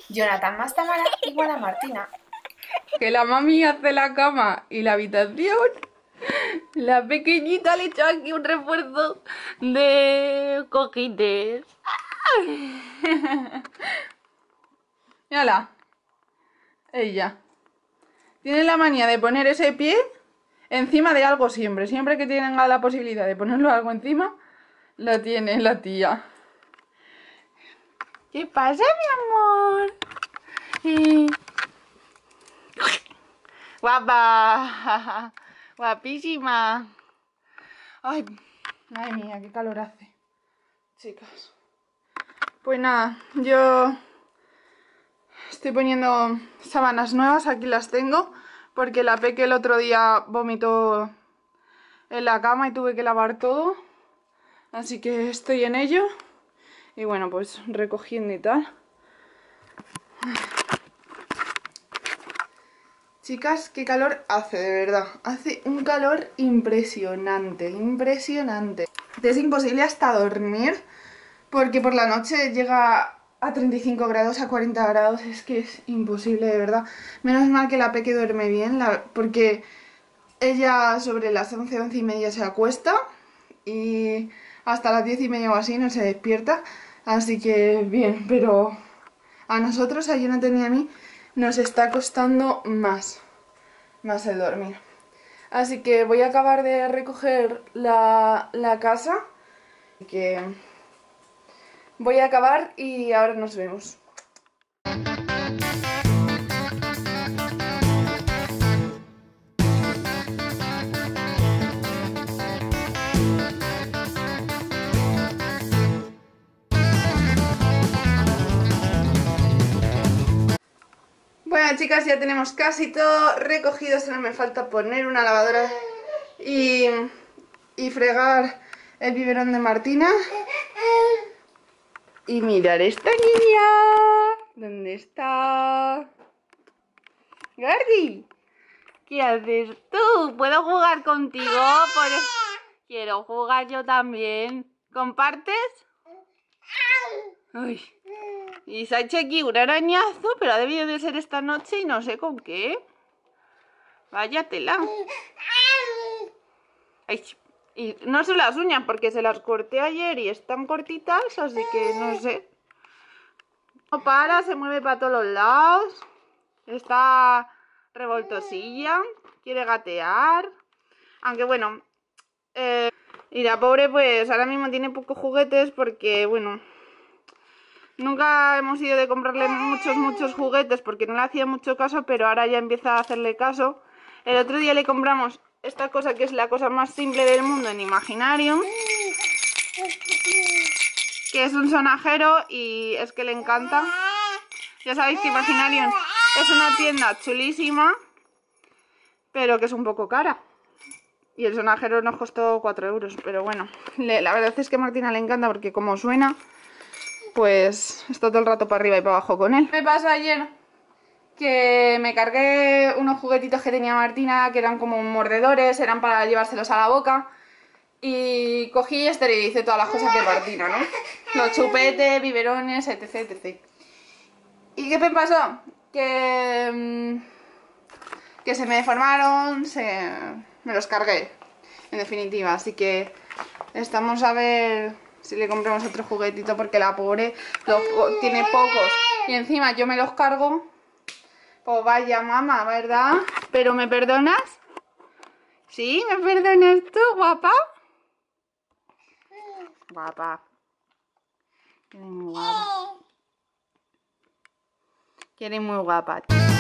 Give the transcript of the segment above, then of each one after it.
Jonathan más Tamara igual a Martina. Que la mami hace la cama y la habitación. La pequeñita le echa aquí un refuerzo de cojites. Mírala. Ella. Tiene la manía de poner ese pie encima de algo siempre. Siempre que tienen la posibilidad de ponerlo algo encima, lo tiene la tía. ¿Qué pasa, mi amor? Guapa. Guapísima. Ay, madre mía, qué calor hace, chicas. Pues nada, yo estoy poniendo sábanas nuevas, aquí las tengo, porque la Peque el otro día vomitó en la cama y tuve que lavar todo. Así que estoy en ello. Y bueno, pues recogiendo y tal. Chicas, qué calor hace, de verdad. Hace un calor impresionante, impresionante. Es imposible hasta dormir, porque por la noche llega a 35 grados, a 40 grados. Es que es imposible, de verdad. Menos mal que la Peque duerme bien, porque ella sobre las 11, 11 y media se acuesta. Y hasta las 10 y media o así no se despierta. Así que bien, pero a nosotros, a Jonathan y a mí, nos está costando más el dormir. Así que voy a acabar de recoger la casa. Que voy a acabar y ahora nos vemos. Bueno, chicas, ya tenemos casi todo recogido. Solo me falta poner una lavadora y fregar el biberón de Martina. Y mirar esta niña. ¿Dónde está? Gardi, ¿qué haces tú? ¿Puedo jugar contigo? Quiero jugar yo también. ¿Compartes? Uy. Y se ha hecho aquí un arañazo, pero ha debido de ser esta noche y no sé con qué. Vaya tela. Ay, y no son las uñas porque se las corté ayer y están cortitas, así que no sé. No para, se mueve para todos los lados. Está revoltosilla, quiere gatear. Aunque bueno, y la pobre pues ahora mismo tiene pocos juguetes porque bueno, nunca hemos ido de comprarle muchos juguetes porque no le hacía mucho caso, pero ahora ya empieza a hacerle caso. El otro día le compramos esta cosa que es la cosa más simple del mundo en Imaginarium, que es un sonajero y es que le encanta. Ya sabéis que Imaginarium es una tienda chulísima, pero que es un poco cara. Y el sonajero nos costó 4 euros, pero bueno, la verdad es que a Martina le encanta porque como suena, pues está todo el rato para arriba y para abajo con él. Me pasó ayer que me cargué unos juguetitos que tenía Martina, que eran como mordedores, eran para llevárselos a la boca. Y cogí y esterilicé todas las cosas de Martina, ¿no? Los chupetes, biberones, etc, etc. ¿Y qué me pasó? Que se me deformaron, me los cargué, en definitiva. Así que estamos a ver si le compramos otro juguetito porque la pobre tiene pocos. Y encima yo me los cargo. Pues vaya mamá, ¿verdad? ¿Pero me perdonas? ¿Sí? ¿Me perdonas tú, guapa? Guapa. Eres muy guapa. Eres muy guapa.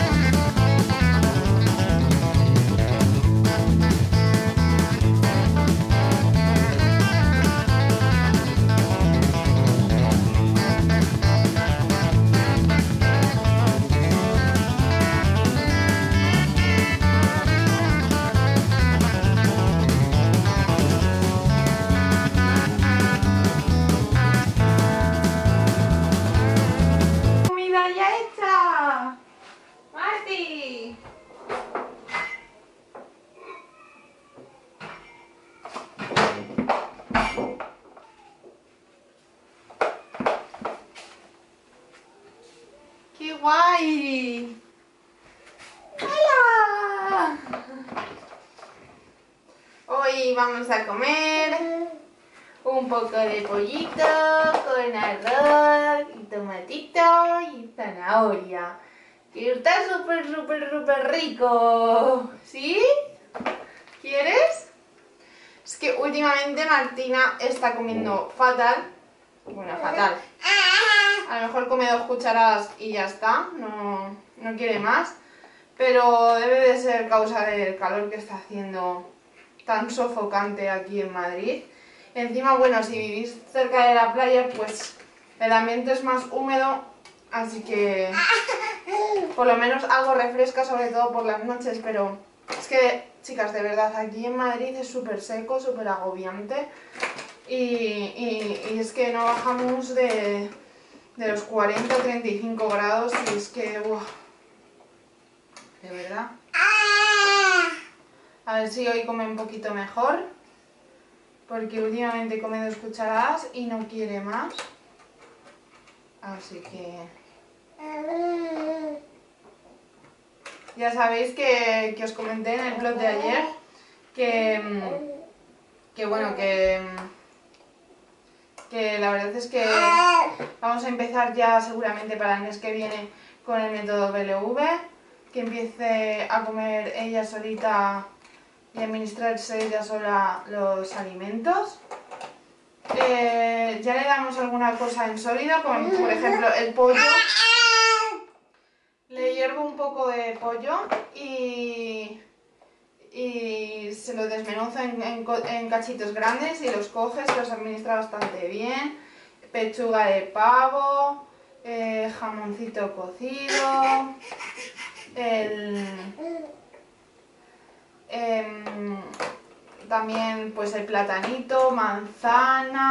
¡Comida ya hecha! ¡Marti! ¡Qué guay! ¡Hola! Hoy vamos a comer un poco de pollito con arroz y tomatito y zanahoria. Que está súper rico. ¿Sí? ¿Quieres? Es que últimamente Martina está comiendo fatal. Bueno, fatal. A lo mejor come 2 cucharadas y ya está. No quiere más. Pero debe de ser causa del calor que está haciendo tan sofocante aquí en Madrid. Encima, bueno, si vivís cerca de la playa, pues el ambiente es más húmedo, así que por lo menos algo refresca, sobre todo por las noches, pero es que, chicas, de verdad, aquí en Madrid es súper seco, súper agobiante y es que no bajamos de los 40 o 35 grados y es que, ¡buah! De verdad. A ver si hoy come un poquito mejor, porque últimamente come 2 cucharadas y no quiere más. Así que ya sabéis que os comenté en el blog de ayer que bueno, que la verdad es que vamos a empezar ya seguramente para el mes que viene con el método BLV, que empiece a comer ella solita y administrarse ella sola los alimentos. Ya le damos alguna cosa en sólido, como por ejemplo el pollo. Le hiervo un poco de pollo y se lo desmenuzo en cachitos grandes y los coges, los administra bastante bien. Pechuga de pavo, jamoncito cocido, también pues el platanito, manzana,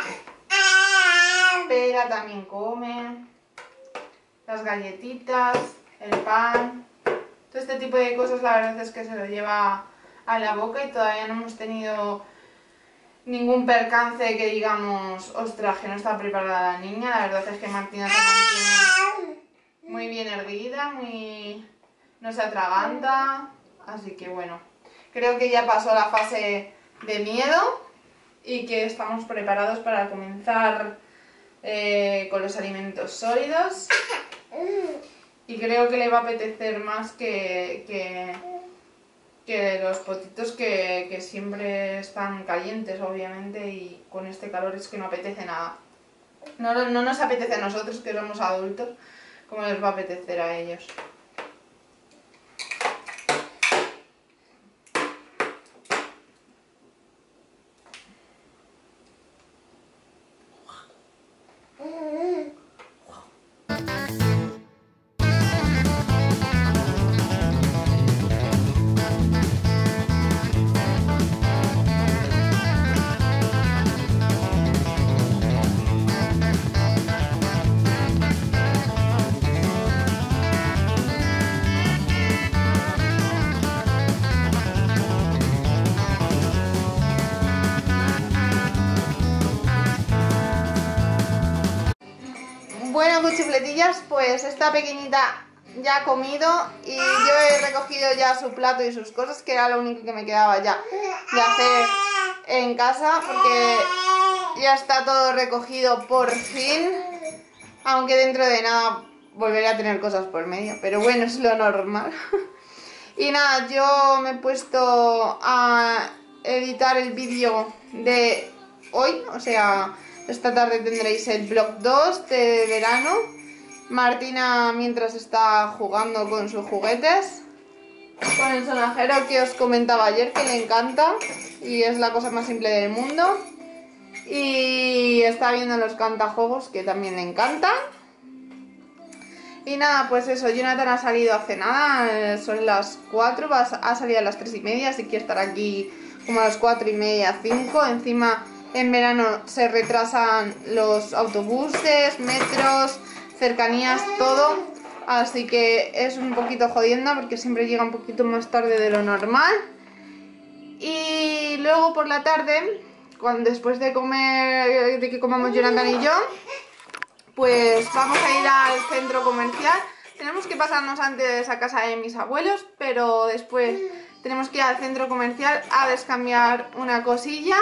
pera también come, las galletitas, el pan, todo este tipo de cosas la verdad es que se lo lleva a la boca y todavía no hemos tenido ningún percance que digamos, ostras, que no está preparada la niña. La verdad es que Martina se mantiene muy bien erguida, no se atraganta, así que bueno, creo que ya pasó la fase de miedo y que estamos preparados para comenzar con los alimentos sólidos. Y creo que le va a apetecer más que los potitos que siempre están calientes, obviamente, y con este calor es que no apetece nada. No nos apetece a nosotros, que somos adultos, como les va a apetecer a ellos. Bueno, cuchifletillas, pues esta pequeñita ya ha comido y yo he recogido ya su plato y sus cosas, que era lo único que me quedaba ya de hacer en casa, porque ya está todo recogido por fin, aunque dentro de nada volveré a tener cosas por medio, pero bueno, es lo normal. Y nada, yo me he puesto a editar el vídeo de hoy, o sea, esta tarde tendréis el vlog 2 de verano. Martina mientras está jugando con sus juguetes, con el sonajero que os comentaba ayer que le encanta y es la cosa más simple del mundo, y está viendo los cantajuegos que también le encantan. Y nada, pues eso, Jonathan ha salido hace nada, son las 4, ha salido a las 3:30, así que estará aquí como a las 4:30, 5. Encima en verano se retrasan los autobuses, metros, cercanías, todo, así que es un poquito jodienda porque siempre llega un poquito más tarde de lo normal. Y luego por la tarde, después de comer, de que comamos Jonathan y yo, pues vamos a ir al centro comercial. Tenemos que pasarnos antes a casa de mis abuelos, pero después tenemos que ir al centro comercial a descambiar una cosilla.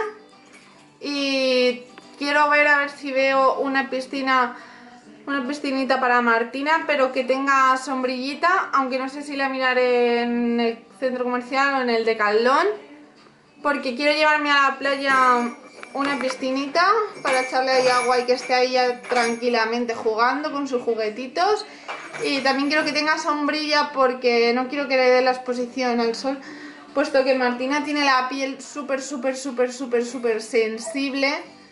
Y quiero ver a ver si veo una piscinita para Martina, pero que tenga sombrillita, aunque no sé si la miraré en el centro comercial o en el Decathlon, porque quiero llevarme a la playa una piscinita para echarle ahí agua y que esté ahí ya tranquilamente jugando con sus juguetitos. Y también quiero que tenga sombrilla porque no quiero que le dé la exposición al sol, puesto que Martina tiene la piel súper sensible.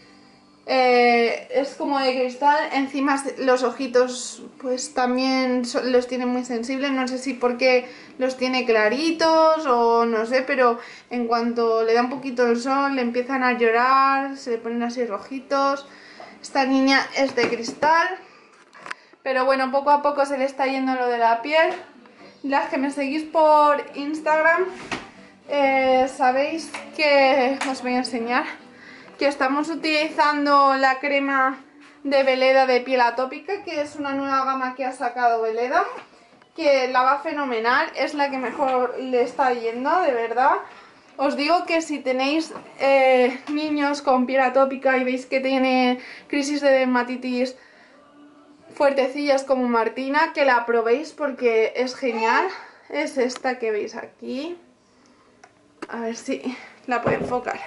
Es como de cristal, encima los ojitos pues también los tiene muy sensibles, no sé si porque los tiene claritos o no sé, pero en cuanto le da un poquito el sol le empiezan a llorar, se le ponen así rojitos. Esta niña es de cristal, pero bueno, poco a poco se le está yendo lo de la piel. Las que me seguís por Instagram sabéis que os voy a enseñar que estamos utilizando la crema de Veleda de piel atópica, que es una nueva gama que ha sacado Veleda, que la va fenomenal, es la que mejor le está yendo, de verdad. Os digo que si tenéis niños con piel atópica y veis que tiene crisis de dermatitis fuertecillas como Martina, que la probéis porque es genial. Es esta que veis aquí. A ver si la puedo enfocar.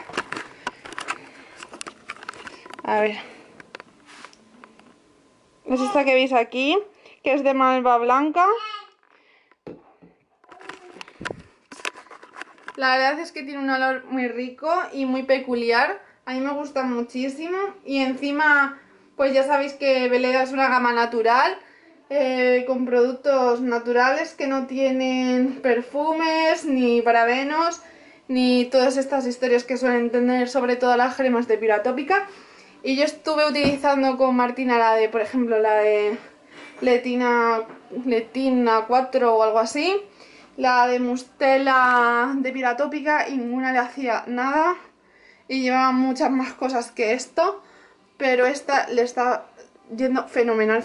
A ver. Es esta que veis aquí, que es de malva blanca. La verdad es que tiene un olor muy rico y muy peculiar. A mí me gusta muchísimo. Y encima, pues ya sabéis que Veleda es una gama natural, con productos naturales que no tienen perfumes, ni parabenos, ni todas estas historias que suelen tener sobre todo las cremas de piel atópica. Y yo estuve utilizando con Martina la de, por ejemplo, la de Letina 4 o algo así. La de Mustela de piel atópica y ninguna le hacía nada. Y llevaba muchas más cosas que esto. Pero esta le está yendo fenomenal.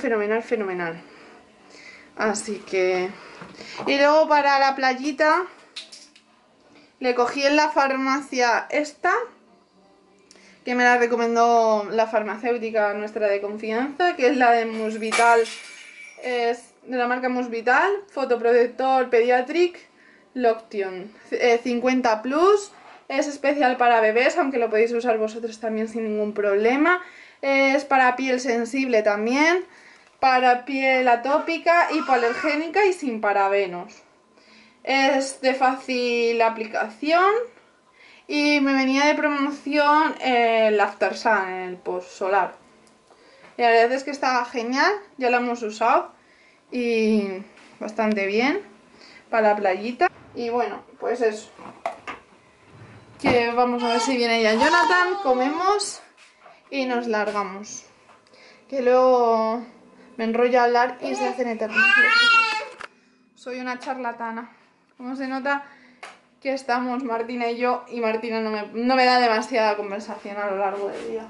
Así que... Y luego para la playita le cogí en la farmacia esta, que me la recomendó la farmacéutica nuestra de confianza, que es la de Musvital, es de la marca Musvital, fotoprotector Pediatric Loction 50 Plus, es especial para bebés, aunque lo podéis usar vosotros también sin ningún problema, es para piel sensible también, para piel atópica, hipoalergénica y sin parabenos. Es de fácil aplicación. Y me venía de promoción el After Sun, el post solar. Y la verdad es que estaba genial, ya lo hemos usado y bastante bien para la playita. Y bueno, pues eso. Que vamos a ver si viene ya Jonathan, comemos y nos largamos. Que luego me enrollo a hablar y se hacen eternos. Soy una charlatana. Como se nota que estamos Martina y yo, y Martina no me da demasiada conversación a lo largo del día.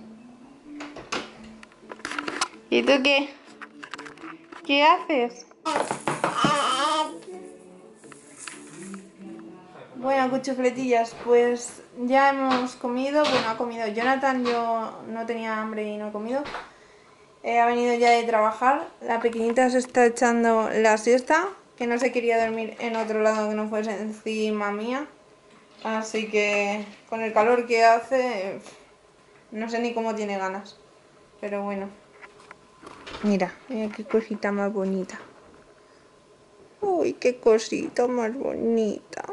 ¿Y tú qué? ¿Qué haces? Bueno, cuchufletillas, pues ya hemos comido. Bueno, ha comido Jonathan, yo no tenía hambre y no he comido. Ha venido ya de trabajar. La pequeñita se está echando la siesta, que no se quería dormir en otro lado que no fuese encima mía. Así que con el calor que hace, no sé ni cómo tiene ganas. Pero bueno. Mira, mira qué cosita más bonita. Uy, qué cosita más bonita.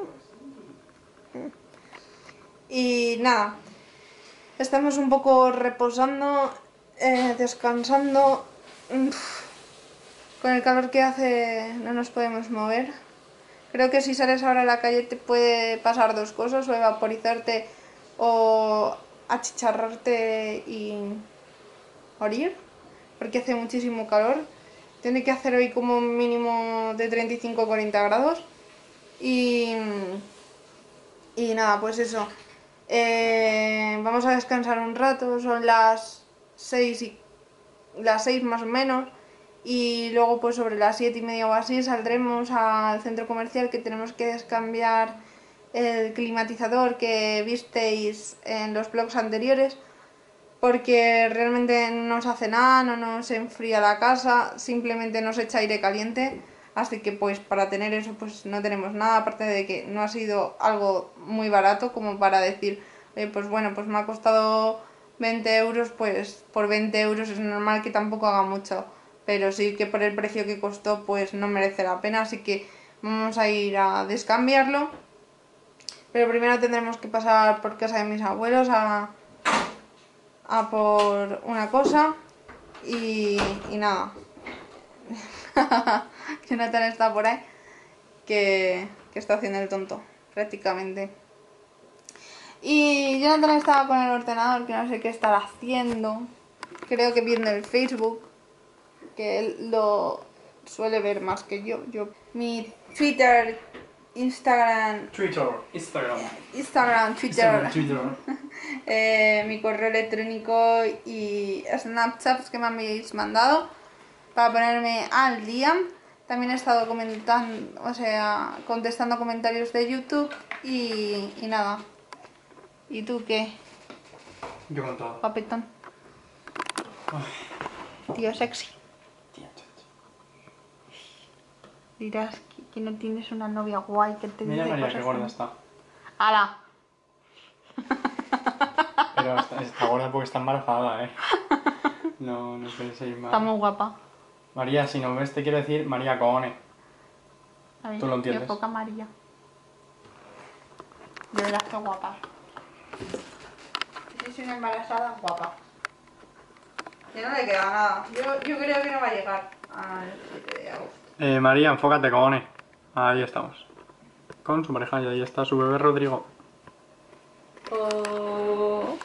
Y nada, estamos un poco reposando, descansando. Con el calor que hace no nos podemos mover. Creo que si sales ahora a la calle te puede pasar dos cosas, o evaporizarte o achicharrarte y morir, porque hace muchísimo calor. Tiene que hacer hoy como un mínimo de 35 o 40 grados. Y nada, pues eso. Vamos a descansar un rato, son las 6 las 6 más o menos. Y luego pues sobre las 7:30 o así saldremos al centro comercial, que tenemos que descambiar el climatizador que visteis en los vlogs anteriores, porque realmente no nos hace nada, no nos enfría la casa, simplemente nos echa aire caliente. Así que pues para tener eso pues no tenemos nada, aparte de que no ha sido algo muy barato como para decir, pues bueno, pues me ha costado 20 euros, pues por 20 euros es normal que tampoco haga mucho, pero sí que por el precio que costó pues no merece la pena, así que vamos a ir a descambiarlo. Pero primero tendremos que pasar por casa de mis abuelos a por una cosa y nada. Jonathan está por ahí, que está haciendo el tonto, prácticamente. Y Jonathan estaba con el ordenador, que no sé qué estará haciendo. Creo que viendo el Facebook, que él lo suele ver más que yo. Mi Twitter, Instagram, Twitter. Mi correo electrónico y Snapchats que me habéis mandado para ponerme al día. También he estado comentando, o sea, contestando comentarios de YouTube y nada. ¿Y tú qué? Yo con todo. Papetón. Tío sexy. Dirás que no tienes una novia guay que te Mira dice María, cosas qué gorda tan- está. ¡Hala! Pero está gorda porque está embarazada, No penséis mal. Está muy guapa. María, si no ves te quiero decir María Coone. A ver, Tú lo entiendes. qué poca María. De verdad que guapa. Si es una embarazada, guapa. Que no le queda nada. Yo creo que no va a llegar al 7 de agosto. María, enfócate, Coone. Ahí estamos. Con su pareja y ahí está su bebé Rodrigo. Oh.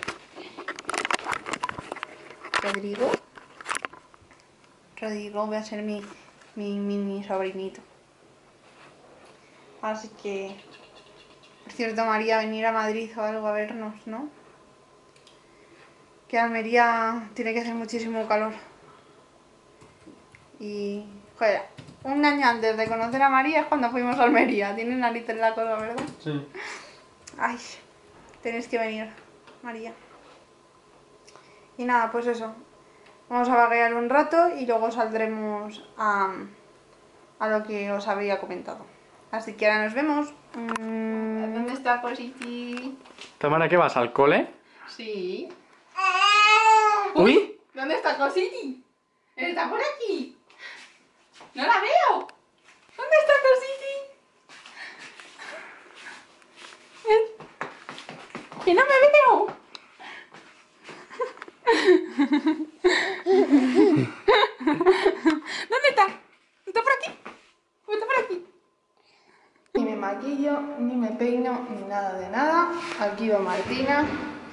Rodrigo va a ser mi mini sobrinito. Así que, por cierto, María, venir a Madrid o algo a vernos, ¿no? Que Almería tiene que hacer muchísimo calor. Y, joder, un año antes de conocer a María es cuando fuimos a Almería. Tiene narices la cosa, ¿verdad? Sí. Ay, tenéis que venir, María. Y nada, pues eso. Vamos a vaguear un rato y luego saldremos a lo que os había comentado. Así que ahora nos vemos. ¿Dónde está Cositi? Tamara, ¿qué vas? ¿Al cole? Sí. ¡Uy! ¿Dónde está Cositi? ¿Está por aquí? ¡No la veo! ¿Dónde está Cositi? ¡Que no me veo! ¿Dónde está? ¿Está por aquí? ¿Está por aquí? Ni me maquillo, ni me peino, ni nada de nada. Aquí va Martina.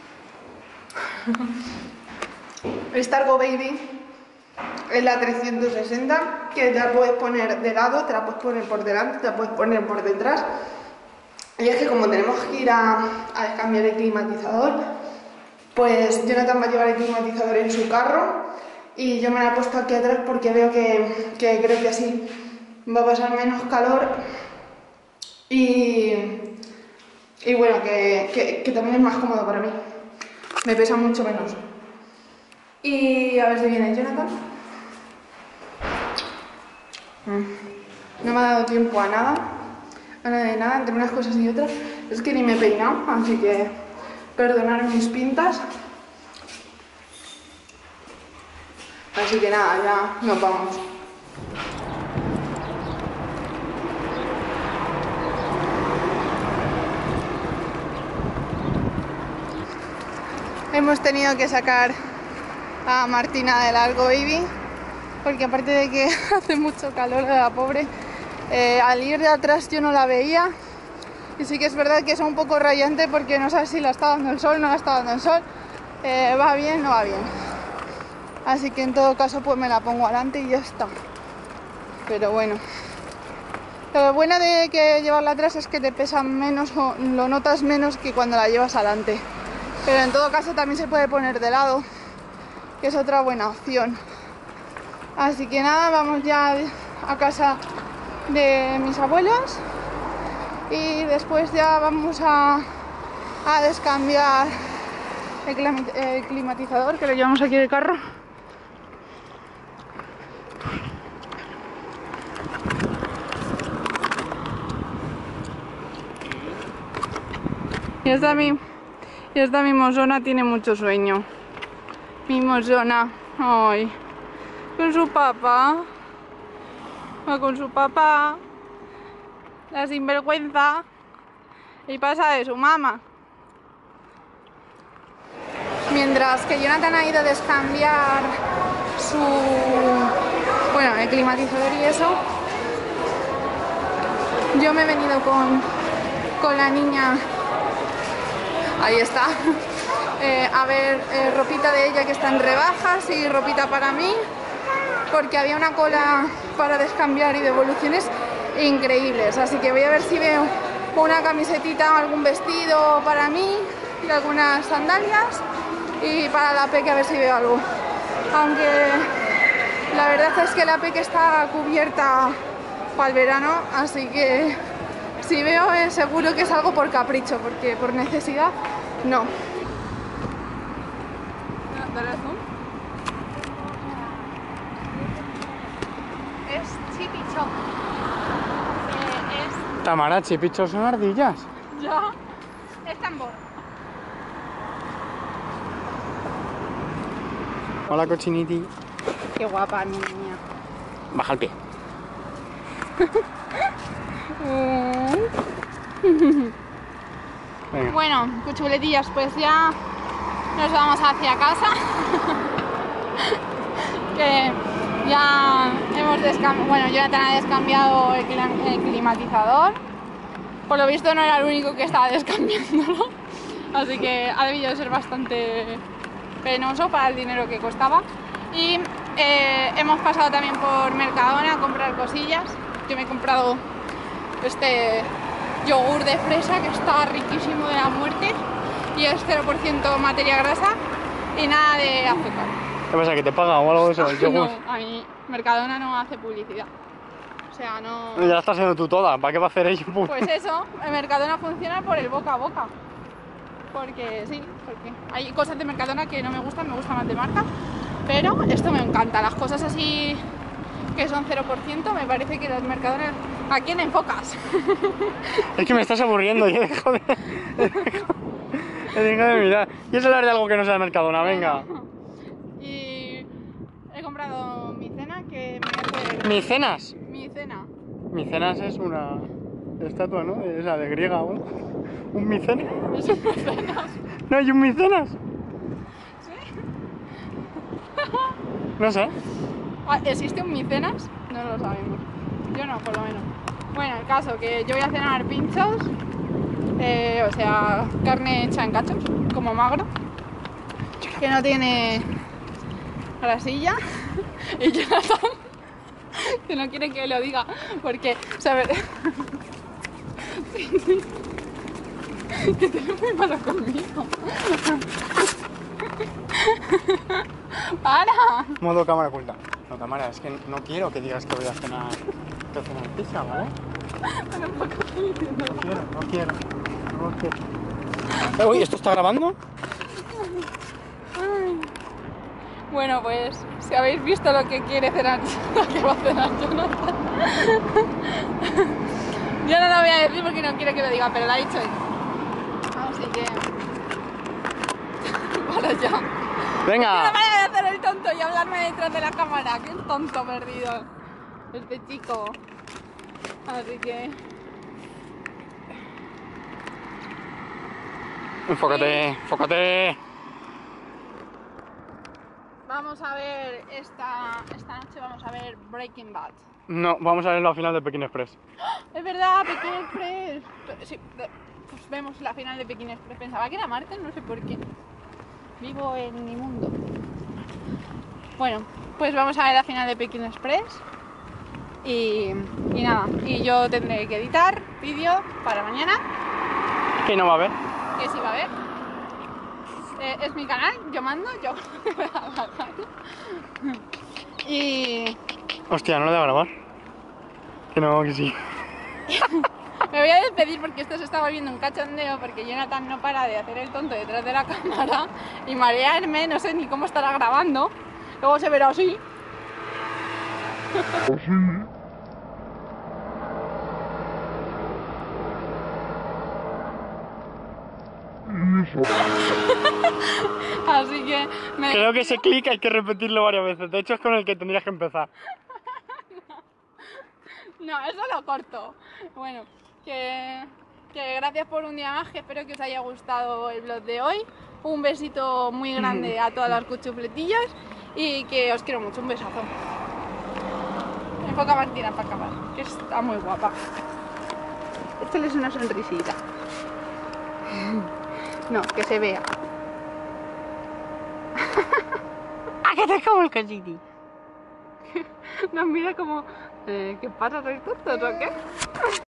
Stargo Baby es la 360, que te la puedes poner de lado, te la puedes poner por delante, te la puedes poner por detrás. Y es que como tenemos que ir a cambiar el climatizador, pues Jonathan va a llevar el climatizador en su carro y yo me la he puesto aquí atrás porque veo que creo que así va a pasar menos calor y bueno, que también es más cómodo para mí. Me pesa mucho menos. Y a ver si viene Jonathan. No me ha dado tiempo a nada. Entre unas cosas y otras. Es que ni me he peinado, así que perdonad mis pintas. Así que nada, ya nos vamos. Hemos tenido que sacar a Martina del Argo Baby porque aparte de que hace mucho calor de la pobre, al ir de atrás yo no la veía y sí que es verdad que es un poco rayante porque no sabes si la está dando el sol, no la está dando el sol, va bien, no va bien. Así que en todo caso pues me la pongo adelante y ya está. Pero bueno, lo bueno de que llevarla atrás es que te pesa menos o lo notas menos que cuando la llevas adelante. Pero en todo caso también se puede poner de lado que es otra buena opción. Así que nada, vamos ya a casa de mis abuelos y después ya vamos a descambiar el climatizador, que lo llevamos aquí de carro. Y esta mi mozona tiene mucho sueño. Mi mozona, ay, con su papá. Va con su papá. La sinvergüenza. Y pasa de su mamá. Mientras que Jonathan ha ido a descambiar el climatizador y eso, yo me he venido con la niña, ahí está, a ver ropita de ella que está en rebajas y ropita para mí, porque había una cola para descambiar y devoluciones increíbles, así que voy a ver si veo una camisetita o algún vestido para mí y algunas sandalias, y para la Peque a ver si veo algo, aunque la verdad es que la Peque está cubierta para el verano, así que si veo seguro que es algo por capricho, porque por necesidad no. Dale zoom. Es chipichón. Tamara, chipichos son ardillas. Ya, es tambor. Hola, cochiniti. Qué guapa, niña. Baja el pie. Venga. Bueno, cuchuletillas, pues ya nos vamos hacia casa. Que ya hemos Jonathan ha descambiado el climatizador. Por lo visto no era el único que estaba descambiándolo, así que ha debido ser bastante penoso para el dinero que costaba. Y hemos pasado también por Mercadona a comprar cosillas. Yo me he comprado este yogur de fresa que está riquísimo de la muerte y es 0% materia grasa y nada de azúcar. ¿Qué pasa? ¿Que te paga o algo de eso? El yogur. No, a mí Mercadona no hace publicidad. O sea, no... Ya la estás haciendo tú toda. ¿Para qué va a hacer ello? Pues eso, el Mercadona funciona por el boca a boca. Porque sí, porque hay cosas de Mercadona que no me gustan más de marca. Pero esto me encanta, las cosas así que son 0%, me parece que las Mercadona... ¿A quién enfocas? Es que me estás aburriendo, yo dejo de mirar. ¿Quieres hablar de algo que no sea de Mercadona? Venga. Y he comprado mi cena, que me hace... ¿Micenas? Mi cena. Micenas es una estatua, ¿no? Esa de griega, un micenas. Es un mecenas. ¿No hay un micenas? ¿Sí? No sé. ¿Existe un micenas? No lo sabemos. Yo no, por lo menos. Bueno, el caso que yo voy a cenar pinchos, o sea, carne hecha en cachos, como magro, que no tiene grasilla, y Jonathan, que no quiere que lo diga, porque, ¿sabes? Que te muy malo conmigo. ¡Para! Modo cámara oculta. No, Tamara, es que no quiero que digas que voy a cenar pizza, ¿vale? No quiero. Uy, ¿esto está grabando? Ay. Bueno, pues si habéis visto lo que quiere cenar, lo que va a cenar Jonathan. Yo no lo voy a decir porque no quiero que lo diga, pero lo ha dicho él. Así que... para ya. Venga. No vaya a hacer el tonto y hablarme detrás de la cámara, que es tonto perdido este chico. Así que... Enfócate. Vamos a ver esta noche vamos a ver Breaking Bad. No, vamos a ver la final de Pekín Express. Es verdad, Pekín Express. Sí, pues vemos la final de Pekín Express. Pensaba que era martes, no sé por qué. Vivo en mi mundo. Bueno, pues vamos a ver la final de Pekín Express. Y nada, y yo tendré que editar vídeo para mañana. ¿Qué no va a haber? Que sí va a haber. Es mi canal, yo mando, yo me da la gana. Y Hostia, no lo voy a grabar. Que no, que sí. me voy a despedir porque esto se está volviendo un cachondeo, porque Jonathan no para de hacer el tonto detrás de la cámara y marearme, no sé ni cómo estará grabando. Luego se verá así. Así que Creo que ese clic hay que repetirlo varias veces. De hecho, es con el que tendrías que empezar. No, eso lo corto. Bueno, que gracias por un día más, que espero que os haya gustado el vlog de hoy. Un besito muy grande a todas las cuchufletillas y que os quiero mucho. Un besazo. Enfoca a Martina para acabar, que está muy guapa. Échales una sonrisita. No, que se vea. ¡Ah, que te como el cachiti! Nos mira como, ¿qué pasa? ¿Sois tontos o qué?